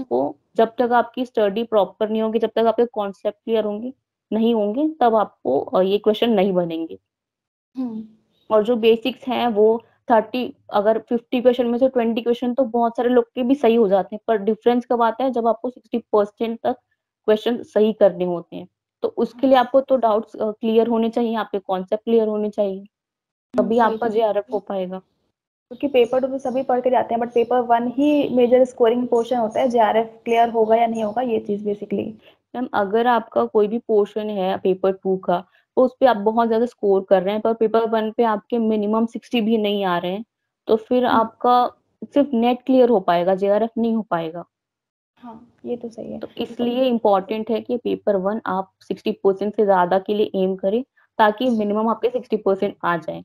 जब तक आपकी स्टडी प्रॉपर नहीं होगी, जब तक आपके कॉन्सेप्ट क्लियर होंगे नहीं होंगे, तब आपको ये क्वेश्चन नहीं बनेंगे। हम्म। और जो बेसिक्स हैं वो 30, अगर 50 क्वेश्चन में से 20 क्वेश्चन तो बहुत सारे लोग के भी सही हो जाते हैं, पर डिफरेंस कब आता है, जब आपको 60% तक क्वेश्चन सही करने होते हैं। तो उसके लिए आपको तो डाउट्स क्लियर होने चाहिए, आपके कॉन्सेप्ट क्लियर होने चाहिए, तभी वही आपका तो, जेआरएफ हो पाएगा। क्योंकि पेपर 2 तो सभी पढ़ के जाते हैं, बट पेपर 1 ही मेजर स्कोरिंग पोर्शन होता है, जेआरएफ क्लियर होगा या नहीं होगा, ये चीज बेसिकली। मैम अगर आपका कोई भी पोर्शन है पेपर 2 का, तो उस पे आप बहुत ज्यादा स्कोर कर रहे हैं, पर पेपर 1 पे आपके मिनिमम 60 भी नहीं आ रहे हैं, तो फिर आपका सिर्फ नेट क्लियर हो पाएगा, जेआरएफ नहीं हो पाएगा। हाँ, ये तो सही है। तो इसलिए इम्पोर्टेंट है कि पेपर 1 आप 60% से ज्यादा के लिए एम करें, ताकि मिनिमम आपके 60% आ जाए।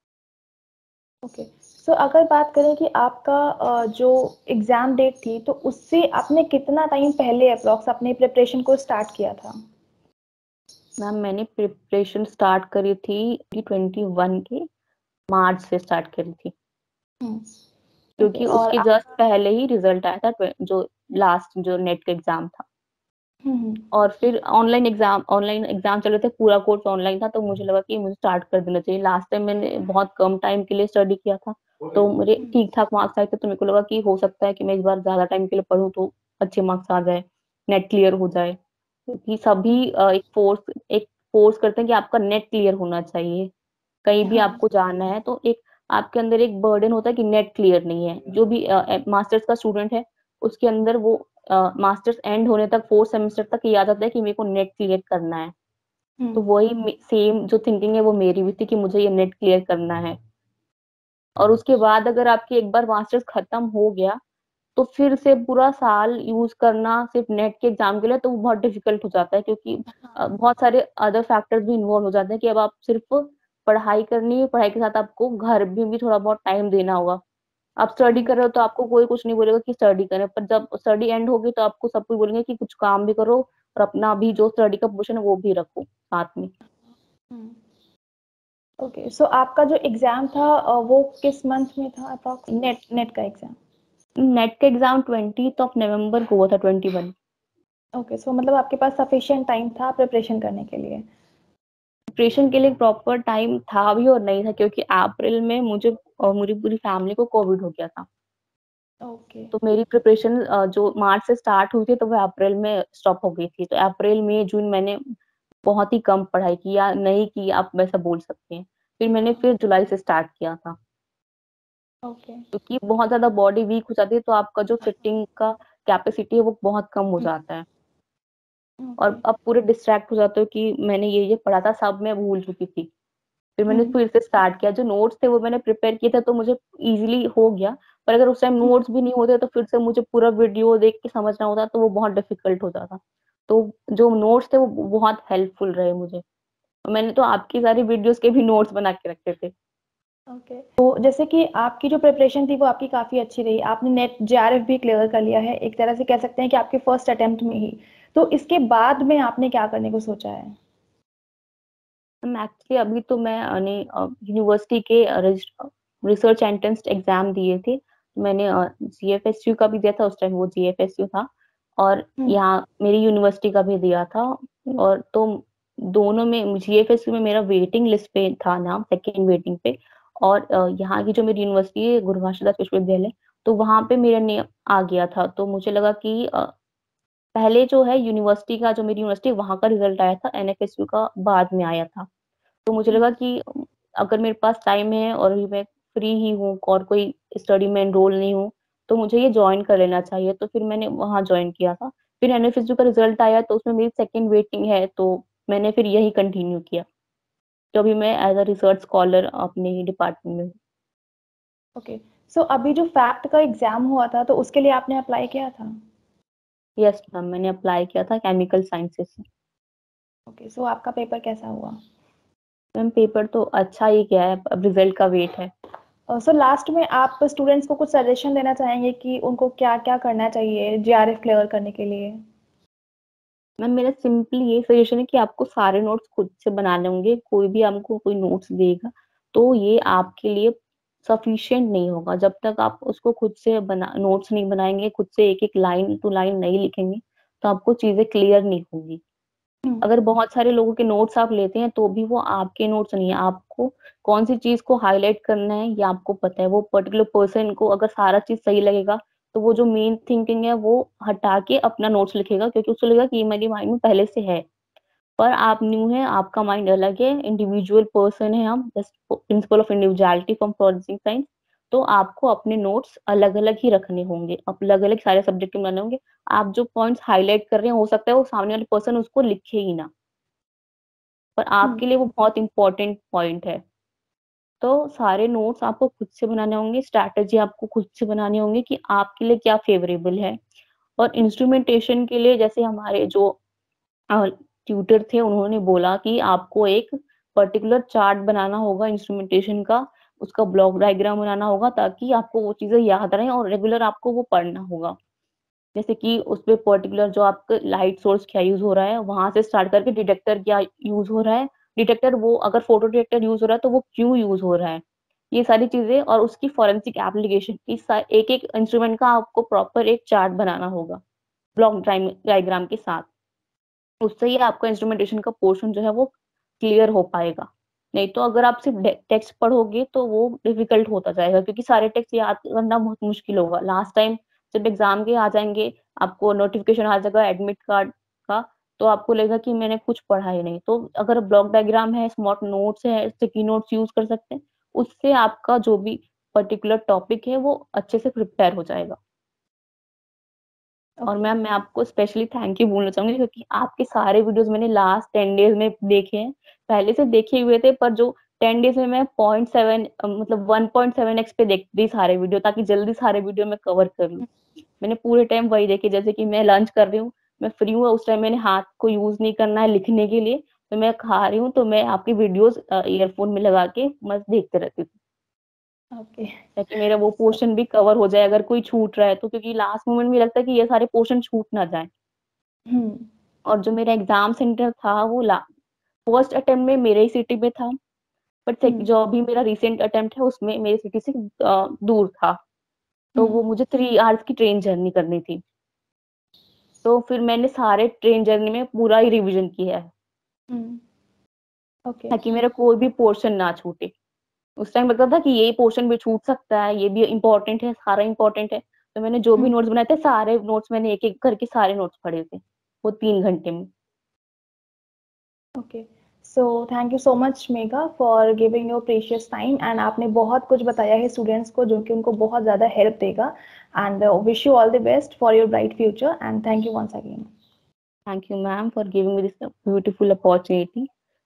ओके, सो अगर बात करें कि आपका जो एग्जाम डेट थी, तो उससे आपने कितना टाइम पहले अप्रॉक्स अपने प्रिपरेशन को स्टार्ट किया था? मैम मैंने प्रिपरेशन स्टार्ट करी थी 2021 के मार्च से स्टार्ट करी थी, ओके, क्योंकि और उसके आप जस्ट पहले ही रिजल्ट आया था, जो लास्ट जो नेट का एग्जाम था। हम्म। और फिर ऑनलाइन एग्जाम चल रहे थे, पूरा कोर्स ऑनलाइन था, तो मुझे लगा कि मुझे स्टार्ट कर देना चाहिए। लास्ट टाइम मैंने बहुत कम टाइम के लिए स्टडी किया था, तो मेरे ठीक ठाक मार्क्स आए थे, तो मेरे को लगा कि हो सकता है कि मैं इस बार ज्यादा टाइम के लिए पढूं तो अच्छे मार्क्स आ जाए, नेट क्लियर हो जाए। क्योंकि सभी एक फोर्स करते हैं कि आपका नेट क्लियर होना चाहिए, कहीं भी हाँ। आपको जाना है तो एक आपके अंदर एक बर्डन होता है कि नेट क्लियर नहीं है। जो भी मास्टर्स का स्टूडेंट है, उसके अंदर वो मास्टर्स एंड होने तक 4 सेमेस्टर तक ये आ जाता है कि मेरे को नेट क्लियर करना है। तो वही सेम जो थिंकिंग है वो मेरी भी थी कि मुझे ये नेट क्लियर करना है। और उसके बाद अगर आपकी एक बार मास्टर्स खत्म हो गया, तो फिर से पूरा साल यूज करना सिर्फ नेट के एग्जाम के लिए, तो वो बहुत डिफिकल्ट हो जाता है, क्योंकि बहुत सारे अदर फैक्टर्स भी इन्वॉल्व हो जाते हैं कि अब आप सिर्फ पढ़ाई करनी है, पढ़ाई के साथ आपको घर में भी थोड़ा बहुत टाइम देना होगा। आप स्टडी कर रहे हो तो आपको कोई कुछ नहीं बोलेगा कि स्टडी करें, पर जब स्टडी एंड होगी तो आपको सब कुछ बोलेंगे कि कुछ काम भी करो, और अपना भी जो स्टडी का पोर्शन है वो भी रखो साथ में। ओके, सो आपका जो एग्जाम था वो किस मंथ में था अप्रॉक्स, नेट नेट का एग्जाम? नेट का एग्जाम 20 नवंबर को हुआ था, 21। ओके, सो मतलब आपके पास सफिशिएंट टाइम था प्रिपरेशन करने के लिए? प्रिपरेशन के लिए प्रॉपर टाइम था भी और नहीं था, क्योंकि अप्रैल में मुझे और मेरी पूरी फैमिली को कोविड हो गया था। ओके। तो मेरी प्रिपरेशन जो मार्च से स्टार्ट हुई थी, तो वो अप्रैल में स्टॉप हो गई थी। तो अप्रैल मई जून मैंने बहुत ही कम पढ़ाई की, या नहीं की आप वैसा बोल सकते हैं। फिर जुलाई से स्टार्ट किया था, ओके। क्योंकि बहुत ज्यादा बॉडी वीक हो जाती है, तो आपका जो सिटिंग का कैपेसिटी है वो बहुत कम हो जाता है। ओके। और अब पूरे डिस्ट्रैक्ट हो जाते हो कि मैंने ये पढ़ा था, सब मैं भूल चुकी थी। फिर मैंने फिर से स्टार्ट किया, जो नोट्स थे वो मैंने प्रिपेयर किए थे, तो मुझे इजीली हो गया। पर अगर उस टाइम नोट्स भी नहीं होते तो फिर से मुझे पूरा वीडियो देख के समझना होता, तो वो बहुत डिफिकल्ट हो जाता। तो जो नोट्स थे वो बहुत हेल्पफुल रहे मुझे। मैंने तो आपकी सारी वीडियोस के भी नोट्स बना के रखे थे। ओके, तो जैसे कि आपकी जो प्रिपरेशन थी वो आपकी काफ़ी अच्छी रही, आपने नेट जेआरएफ भी क्लियर कर लिया है, एक तरह से कह सकते हैं कि आपके फर्स्ट अटेम्प्ट में ही। तो इसके बाद में आपने क्या करने को सोचा है? एक्चुअली अभी तो मैंने यूनिवर्सिटी के रिसर्च एंट्रेंस एग्जाम दिए थे। मैंने जीएफएसयू का भी दिया था, उस टाइम वो जीएफएसयू था, और हम्म। यहाँ मेरी यूनिवर्सिटी का भी दिया था। और तो दोनों में, जीएफएसयू में मेरा वेटिंग लिस्ट पे था नाम, सेकेंड वेटिंग पे। और यहाँ की जो मेरी यूनिवर्सिटी है, गुरु घासीदास विश्वविद्यालय, तो वहां पे मेरा नेम आ गया था। तो मुझे लगा कि पहले जो है यूनिवर्सिटी का, जो मेरी यूनिवर्सिटी वहां का रिजल्ट आया था, एनएफएसयू का बाद में आया था। तो मुझे लगा कि अगर मेरे पास टाइम है और अभी मैं फ्री ही हूँ और कोई स्टडी में एनरोल नहीं हूँ, तो मुझे ये ज्वाइन कर लेना चाहिए। तो फिर मैंने वहाँ ज्वाइन किया था। फिर एनएफएसयू का रिजल्ट आया, तो उसमें मेरी सेकंड वेटिंग है, तो मैंने फिर यही कंटिन्यू किया। तो अभी मैं एज अ रिसर्च स्कॉलर अपने ही डिपार्टमेंट में हूँ। ओके, सो अभी जो फैक्ट का एग्जाम हुआ था तो उसके लिए आपने अप्लाई किया था? यस मैम, मैंने अप्लाई किया था केमिकल साइंसेस से। ओके, सो आपका पेपर कैसा हुआ? मैम पेपर तो अच्छा ही गया है, अब रिजल्ट का वेट है। सो लास्ट में आप स्टूडेंट्स को कुछ सजेशन देना चाहेंगे कि उनको क्या क्या करना चाहिए जेआरएफ क्लियर करने के लिए? मैम मेरा सिंपली ये सजेशन है कि आपको सारे नोट्स खुद से बनाने होंगे। कोई भी आपको कोई नोट्स देगा तो ये आपके लिए सफिशिएंट नहीं होगा। जब तक आप उसको खुद से नोट्स नहीं बनाएंगे, खुद से एक एक लाइन टू लाइन नहीं लिखेंगे, तो आपको चीजें क्लियर नहीं होंगी। अगर बहुत सारे लोगों के नोट्स आप लेते हैं तो भी वो आपके नोट्स नहीं है। आपको कौन सी चीज को हाईलाइट करना है ये आपको पता है। वो पर्टिकुलर पर्सन को अगर सारा चीज सही लगेगा तो वो जो मेन थिंकिंग है वो हटा के अपना नोट्स लिखेगा, क्योंकि उसको लगेगा कि ये मेरी माइंड में पहले से है। पर आप न्यू है, आपका माइंड अलग है, इंडिविजुअल पर्सन है हम, just principle of individuality from processing science. तो आपको अपने नोट्स अलग अलग ही रखने होंगे, अलग अलग सारे सब्जेक्ट में बनाने होंगे। आप जो पॉइंट्स हाईलाइट कर रहे हैं हो सकता है वो सामने वाले पर्सन उसको लिखे ही ना, पर आपके लिए वो बहुत इंपॉर्टेंट पॉइंट है। तो सारे नोट्स आपको खुद से बनाने होंगे, स्ट्रैटेजी आपको खुद से बनाने होंगे कि आपके लिए क्या फेवरेबल है। और इंस्ट्रूमेंटेशन के लिए जैसे हमारे जो ट्यूटर थे उन्होंने बोला कि आपको एक पर्टिकुलर चार्ट बनाना होगा इंस्ट्रूमेंटेशन का, उसका ब्लॉक डायग्राम बनाना होगा, ताकि आपको वो चीजें याद रहें और रेगुलर आपको वो पढ़ना होगा। जैसे कि उस पे पर्टिकुलर जो आपका लाइट सोर्स क्या यूज हो रहा है, वहां से स्टार्ट करके डिटेक्टर क्या यूज हो रहा है, डिटेक्टर वो अगर फोटो डिटेक्टर यूज हो रहा है तो वो क्यों यूज हो रहा है, ये सारी चीजें, और उसकी फॉरेंसिक एप्लीकेशन, इस एक एक इंस्ट्रूमेंट का आपको प्रॉपर एक चार्ट बनाना होगा ब्लॉक डायग्राम के साथ। उससे ही आपका इंस्ट्रूमेंटेशन का पोर्शन जो है वो क्लियर हो पाएगा। नहीं तो अगर आप सिर्फ टेक्स्ट पढ़ोगे तो वो डिफिकल्ट होता जाएगा, क्योंकि सारे टेक्स्ट याद करना बहुत मुश्किल होगा। लास्ट टाइम जब एग्जाम के आ जाएंगे, आपको नोटिफिकेशन आ जाएगा एडमिट कार्ड का, तो आपको लगेगा कि मैंने कुछ पढ़ा ही नहीं। तो अगर ब्लॉक डायग्राम है, स्मार्ट नोट्स है, स्टिकी नोट्स यूज कर सकते हैं, उससे आपका जो भी पर्टिकुलर टॉपिक है वो अच्छे से प्रिपेयर हो जाएगा। और मैम मैं आपको स्पेशली थैंक यू बोलना चाहूंगी, क्योंकि आपके सारे वीडियोस मैंने लास्ट 10 डेज में देखे हैं। पहले से देखे हुए थे, पर जो 10 डेज में मैं 0.7 मतलब 1.7x पे देखती थी सारे वीडियो, ताकि जल्दी सारे वीडियो में कवर कर लूं। मैंने पूरे टाइम वही देखे, जैसे कि मैं लंच कर रही हूँ, मैं फ्री हूँ, उस टाइम मैंने हाथ को यूज नहीं करना है लिखने के लिए, तो मैं खा रही हूँ तो मैं आपकी वीडियोस ईयरफोन में लगा के मस्त देखते रहती थी, ओके। ताकि मेरा वो पोर्शन भी कवर हो जाए अगर कोई छूट रहा है तो, क्योंकि लास्ट मोमेंट में लगता है कि ये सारे पोर्शन छूट ना जाए। हम्म। और जो मेरा एग्जाम सेंटर था वो फर्स्ट अटेम्प्ट में मेरे ही सिटी में था, बट हम्म। जो अभी मेरा रिसेंट अटेम्प्ट है उसमें मेरे सिटी से दूर था। तो हम्म। वो मुझे 3 आवर्स की ट्रेन जर्नी करनी थी। तो फिर मैंने सारे ट्रेन जर्नी में पूरा ही रिवीजन किया है, हम्म। ओके। ताकि मेरा कोई भी पोर्शन ना छूटे। उस टाइम लगता था कि ये पोर्शन भी छूट सकता है, ये भी इम्पोर्टेंट है, सारा इम्पोर्टेंट है। तो मैंने जो भी हम्म। नोट्स बनाए थे सारे नोट्स मैंने एक एक करके सारे नोट्स पढ़े थे वो 3 घंटे में। Okay. So thank you so much Megha for giving your precious time, and आपने बहुत कुछ बताया है स्टूडेंट्स को जो कि उनको बहुत ज़्यादा हेल्प देगा। And wish you all the best for your bright future, and thank you once again. Thank you ma'am for giving me this beautiful opportunity.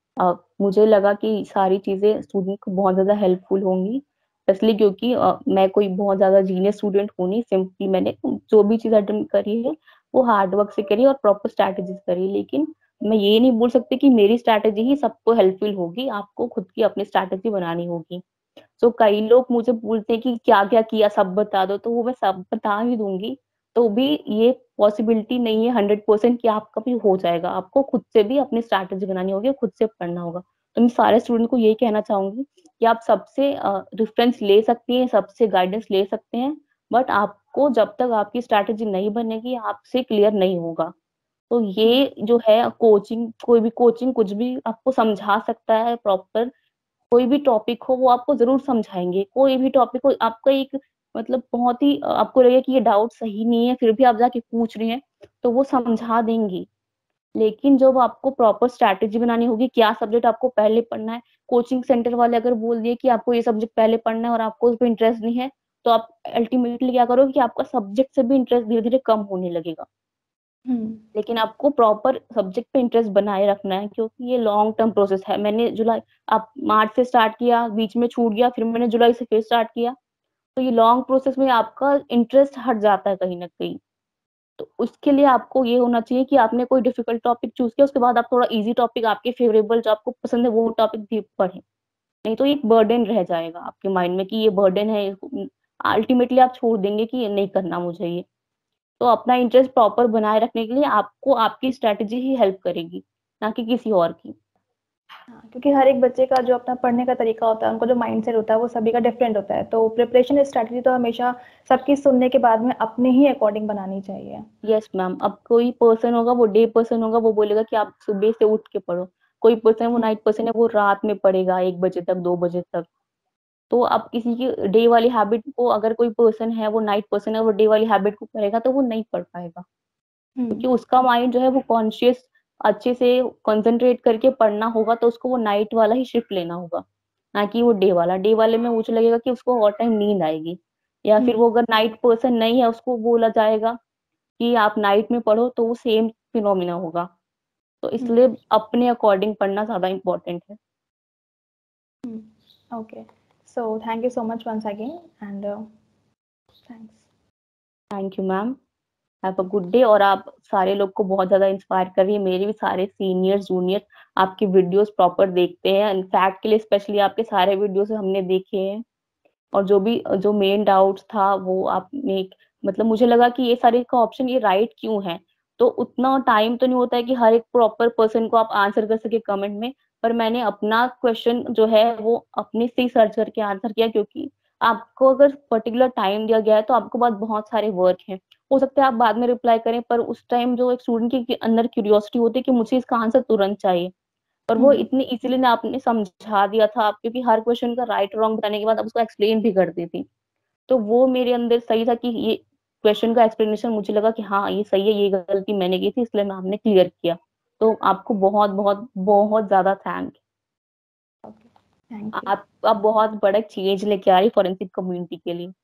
मुझे लगा कि सारी चीजें स्टूडेंट को बहुत ज्यादा हेल्पफुल होंगी, इसलिए क्योंकि मैं कोई बहुत ज्यादा जीनियस स्टूडेंट हूँ नहीं। सिंपली मैंने जो भी चीज अटेम्प्ट करी है वो हार्ड वर्क से करी है और प्रॉपर स्ट्रैटेजीज करी है। लेकिन मैं ये नहीं बोल सकती कि मेरी स्ट्रैटेजी ही सबको हेल्पफुल होगी, आपको खुद की अपनी स्ट्रैटेजी बनानी होगी। सो कई लोग मुझे बोलते हैं कि क्या क्या किया सब बता दो, तो वो मैं सब बता ही दूंगी। तो भी ये पॉसिबिलिटी नहीं है 100% कि आपका भी हो जाएगा। आपको खुद से भी अपनी स्ट्रैटेजी बनानी होगी, खुद से पढ़ना होगा। तो मैं सारे स्टूडेंट को यही कहना चाहूंगी कि आप सबसे रेफरेंस ले सकती हैं, सबसे गाइडेंस ले सकते हैं, बट आपको जब तक आपकी स्ट्रैटेजी नहीं बनेगी आपसे क्लियर नहीं होगा। तो ये जो है कोचिंग, कोई भी कोचिंग कुछ भी आपको समझा सकता है प्रॉपर। कोई भी टॉपिक हो वो आपको जरूर समझाएंगे। कोई भी टॉपिक हो, आपका एक मतलब बहुत ही आपको लगे कि ये डाउट सही नहीं है फिर भी आप जाके पूछ रही हैं, तो वो समझा देंगी। लेकिन जब आपको प्रॉपर स्ट्रैटेजी बनानी होगी, क्या सब्जेक्ट आपको पहले पढ़ना है, कोचिंग सेंटर वाले अगर बोल दिए कि आपको ये सब्जेक्ट पहले पढ़ना है और आपको उस पर इंटरेस्ट नहीं है, तो आप अल्टीमेटली क्या करोगे कि आपका सब्जेक्ट से भी इंटरेस्ट धीरे धीरे कम होने लगेगा। हम्म। लेकिन आपको प्रॉपर सब्जेक्ट पे इंटरेस्ट बनाए रखना है, क्योंकि ये लॉन्ग टर्म प्रोसेस है। मैंने जुलाई, आप मार्च से स्टार्ट किया, बीच में छूट गया, फिर मैंने जुलाई से फिर स्टार्ट किया, तो ये लॉन्ग प्रोसेस में आपका इंटरेस्ट हट जाता है कहीं ना कहीं। तो उसके लिए आपको ये होना चाहिए कि आपने कोई डिफिकल्ट टॉपिक चूज किया, उसके बाद आप थोड़ा इजी टॉपिक आपके फेवरेबल जो आपको पसंद है वो टॉपिक भी पढ़ें। नहीं तो एक बर्डन रह जाएगा आपके माइंड में कि ये बर्डन है, अल्टीमेटली आप छोड़ देंगे कि ये नहीं करना मुझे ये। तो अपना इंटरेस्ट प्रॉपर बनाए रखने के लिए आपको आपकी स्ट्रेटेजी ही हेल्प करेगी, ना कि किसी और की। हाँ, क्योंकि हर एक बच्चे का जो अपना पढ़ने का तरीका होता है, उनका जो माइंडसेट होता है, वो सभी का डिफरेंट होता है। तो प्रिपरेशन स्ट्रैटेजी तो हमेशा सबकी सुनने के बाद में अपने ही अकॉर्डिंग बनानी चाहिए। यस मैम, अब कोई पर्सन होगा, वो डे पर्सन होगा, वो बोलेगा कि आप सुबह से उठ के पढ़ो। कोई पर्सन वो हुँ, नाइट पर्सन है, वो रात में पढ़ेगा 1 बजे तक, 2 बजे तक। तो अब किसी की डे वाली हैबिट को, अगर कोई पर्सन है वो नाइट पर्सन है, वो डे वाली हैबिट को करेगा तो वो नहीं पढ़ पाएगा, हुँ, क्योंकि उसका माइंड जो है वो कॉन्शियस अच्छे से कंसंट्रेट करके पढ़ना होगा, तो उसको वो नाइट वाला ही शिफ्ट लेना होगा, ना कि वो डे वाला। डे वाले में मुझे लगेगा कि उसको और टाइम नींद आएगी, या हुँ, फिर वो अगर नाइट पर्सन नहीं है, उसको बोला जाएगा कि आप नाइट में पढ़ो, तो वो सेम फिनोमिना होगा। तो हुँ, इसलिए अपने अकॉर्डिंग पढ़ना ज़्यादा इम्पोर्टेंट है। Hmm. Okay. So thank you so much once again and thanks. Thank you ma'am. Have a good day. और आप सारे लोग को बहुत ज़्यादा इंस्पायर कर रही है। मेरे भी सारे सीनियर्स, जूनियर आपकी वीडियोज़ प्रॉपर देखते हैं। इनफैक्ट के लिए स्पेशली आपके सारे वीडियोज़ हमने देखे हैं, और जो मेन डाउट्स था वो आपने, मतलब मुझे लगा कि ये सारे का ऑप्शन ये राइट क्यों है। तो उतना टाइम तो नहीं होता है कि हर एक प्रॉपर पर्सन को आप आंसर कर सके कमेंट में, पर मैंने अपना क्वेश्चन जो है वो अपने से ही सर्च करके आंसर किया, क्योंकि आपको अगर पर्टिकुलर टाइम दिया गया है तो आपके पास बहुत सारे वर्क हैं। हो सकता है आप बाद में रिप्लाई करें, पर उस टाइम जो एक स्टूडेंट के अंदर क्यूरियोसिटी होती है कि मुझे इसका आंसर तुरंत चाहिए, और वो हुँ, इतनी इजीली ना आपने समझा दिया था आप, क्योंकि हर क्वेश्चन का राइट रॉन्ग बताने के बाद आप उसको एक्सप्लेन भी कर देती। तो वो मेरे अंदर सही था कि ये क्वेश्चन का एक्सप्लेनेशन मुझे लगा कि हाँ, ये सही है, ये गलती मैंने की थी, इसलिए मैम ने क्लियर किया। तो आपको बहुत-बहुत, बहुत ज़्यादा ओके, थैंक यू। आप बहुत बड़ा चेंज लेके आ रही फॉरेंसिक कम्युनिटी के लिए।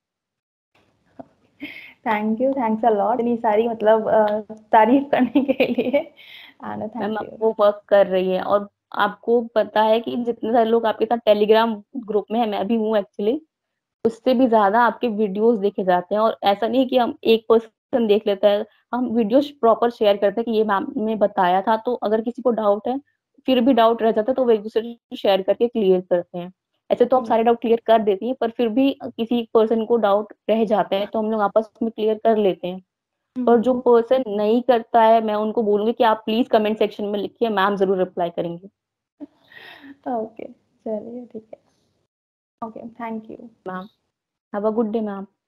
Thank you, thanks a lot इतनी सारी मतलब तारीफ़ करने के लिए एंड मैम थैंक अब यू। वो वर्क कर रही है, और आपको पता है कि जितने सारे लोग आपके साथ टेलीग्राम ग्रुप में है, मैं भी हूँ एक्चुअली, उससे भी ज़्यादा आपके वीडियोज़ देखे जाते हैं। और ऐसा नहीं है कि हम एक पर्सन देख लेता है, हम वीडियोज़ प्रॉपर शेयर करते हैं कि ये मैम ने बताया था, तो अगर किसी को डाउट है, फिर भी डाउट रह जाता है, तो वो एक-दूसरे से शेयर करके क्लियर करते हैं। ऐसे तो आप हुँ, सारे डाउट क्लियर कर देती हैं, पर फिर भी किसी पर्सन को डाउट रह जाते हैं, तो हम लोग आपस में क्लियर कर लेते हैं। हुँ, पर जो पर्सन नहीं करता है, मैं उनको बोलूँगी कि आप प्लीज़ कमेंट सेक्शन में लिखिए, मैम ज़रूर रिप्लाई करेंगी। ओके, चलिए ठीक है। Okay, thank you. Ma'am, have a good day ma'am.